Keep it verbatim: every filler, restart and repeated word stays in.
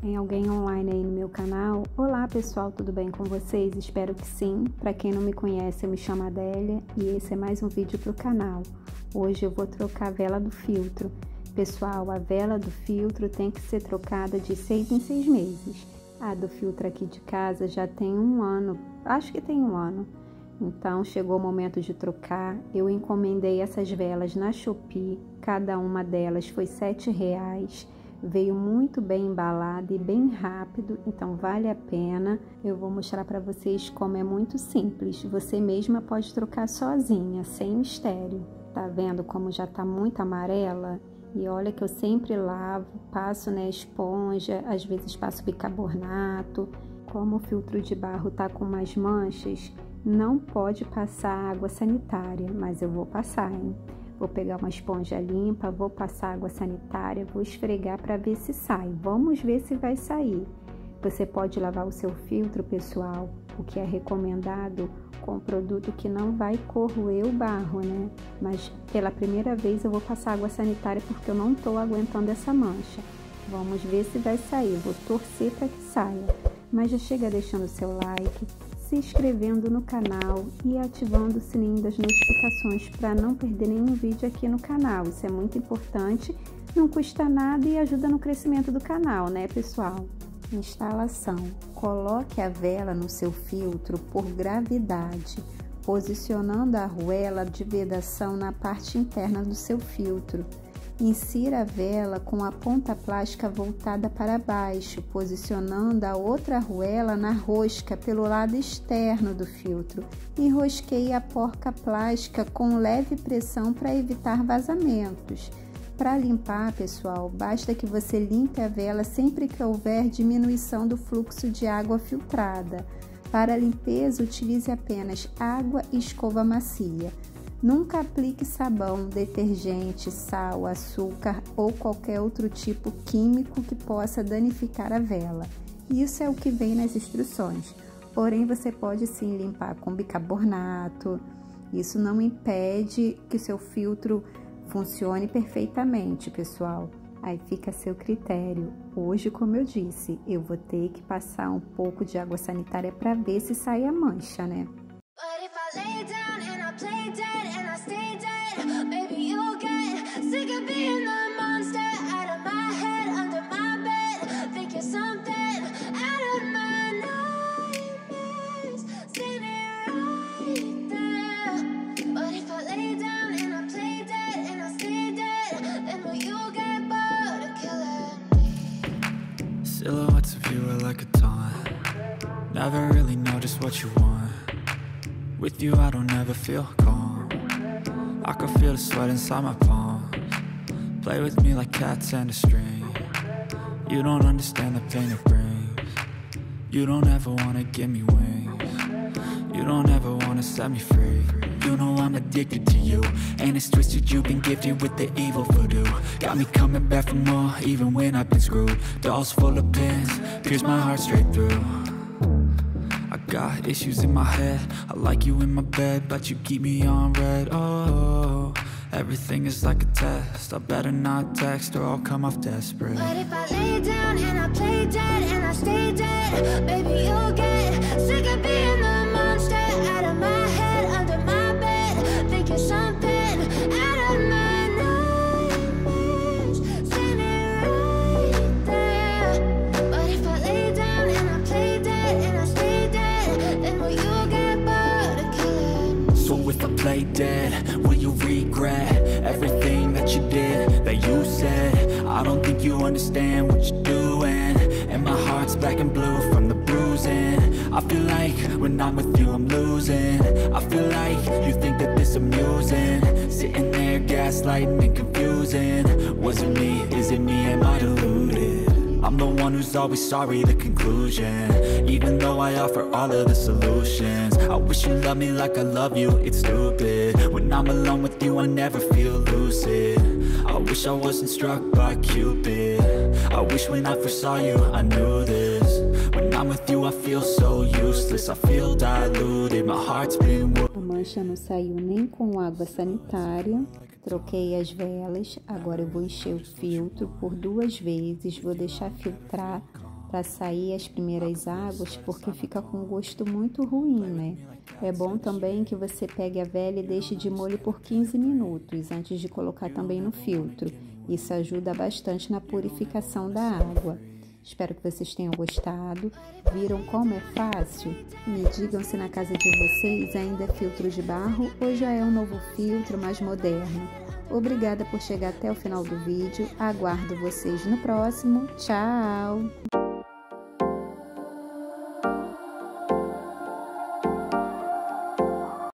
Tem alguém online aí no meu canal? Olá pessoal, tudo bem com vocês? Espero que sim. Para quem não me conhece, eu me chamo Adélia e esse é mais um vídeo para o canal. Hoje eu vou trocar a vela do filtro. Pessoal, a vela do filtro tem que ser trocada de seis em seis meses. A do filtro aqui de casa já tem um ano, acho que tem um ano. Então chegou o momento de trocar. Eu encomendei essas velas na Shopee, cada uma delas foi sete reais. Veio muito bem embalada e bem rápido, então vale a pena. Eu vou mostrar para vocês como é muito simples. Você mesma pode trocar sozinha, sem mistério. Tá vendo como já tá muito amarela? E olha que eu sempre lavo, passo na esponja, às vezes passo bicarbonato. Como o filtro de barro tá com mais manchas, não pode passar água sanitária, mas eu vou passar, hein? Vou pegar uma esponja limpa, vou passar água sanitária, vou esfregar para ver se sai. Vamos ver se vai sair. Você pode lavar o seu filtro, pessoal, o que é recomendado com produto que não vai corroer o barro, né? Mas pela primeira vez eu vou passar água sanitária porque eu não estou aguentando essa mancha. Vamos ver se vai sair. Vou torcer para que saia. Mas já chega deixando o seu like, se inscrevendo no canal e ativando o sininho das notificações para não perder nenhum vídeo aqui no canal. Isso é muito importante, não custa nada e ajuda no crescimento do canal, né, pessoal? Instalação. Coloque a vela no seu filtro por gravidade, posicionando a arruela de vedação na parte interna do seu filtro. Insira a vela com a ponta plástica voltada para baixo, posicionando a outra arruela na rosca pelo lado externo do filtro. Enrosqueie a porca plástica com leve pressão para evitar vazamentos. Para limpar, pessoal, basta que você limpe a vela sempre que houver diminuição do fluxo de água filtrada. Para a limpeza, utilize apenas água e escova macia. Nunca aplique sabão, detergente, sal, açúcar ou qualquer outro tipo químico que possa danificar a vela. Isso é o que vem nas instruções. Porém, você pode sim limpar com bicarbonato. Isso não impede que o seu filtro funcione perfeitamente, pessoal. Aí fica a seu critério. Hoje, como eu disse, eu vou ter que passar um pouco de água sanitária para ver se sai a mancha, né? Baby, you'll get sick of being the monster out of my head, under my bed. Think you're something out of my nightmares. Standing right there. But if I lay down and I play dead and I stay dead, then will you get bored of killing me? Silhouettes of you are like a taunt. Never really know just what you want. With you I don't ever feel calm. I can feel the sweat inside my palms. Play with me like cats and a string. You don't understand the pain it brings. You don't ever wanna give me wings. You don't ever wanna set me free. You know I'm addicted to you, and it's twisted, you've been gifted with the evil voodoo. Got me coming back for more, even when I've been screwed. Dolls full of pins, pierce my heart straight through. I got issues in my head, I like you in my bed, but you keep me on red. Oh, everything is like a test, I better not text or I'll come off desperate. But if I lay down and I play dead and I stay dead, baby, you'll get sick of being the monster out of my head, under my bed. Think you're something out of my nightmares. Standing right there. But if I lay down and I play dead and I stay dead, then will you get bored of killing me? So if I play dead, will you regret everything that you did, that you said? I don't think you understand what you're doing, and my heart's black and blue from the bruising. I feel like when I'm with you I'm losing. I feel like you think that this amusing, sitting there gaslighting and confusing. Was it me? Is it me? Am I deluded? I'm the one who's always sorry, the conclusion. Even though I offer all of the solutions, I wish you loved me like I love you, it's stupid. When I'm alone with you I never feel lucid. I wish I wasn't struck by Cupid. I wish when I first saw you I knew this. When I'm with you I feel so useless, I feel diluted, my heart's been wounded. A mancha não saiu nem com água sanitária. Troquei as velas, agora eu vou encher o filtro por duas vezes, vou deixar filtrar para sair as primeiras águas, porque fica com um gosto muito ruim, né? É bom também que você pegue a vela e deixe de molho por quinze minutos, antes de colocar também no filtro. Isso ajuda bastante na purificação da água. Espero que vocês tenham gostado. Viram como é fácil? Me digam se na casa de vocês ainda é filtro de barro ou já é um novo filtro mais moderno. Obrigada por chegar até o final do vídeo. Aguardo vocês no próximo. Tchau!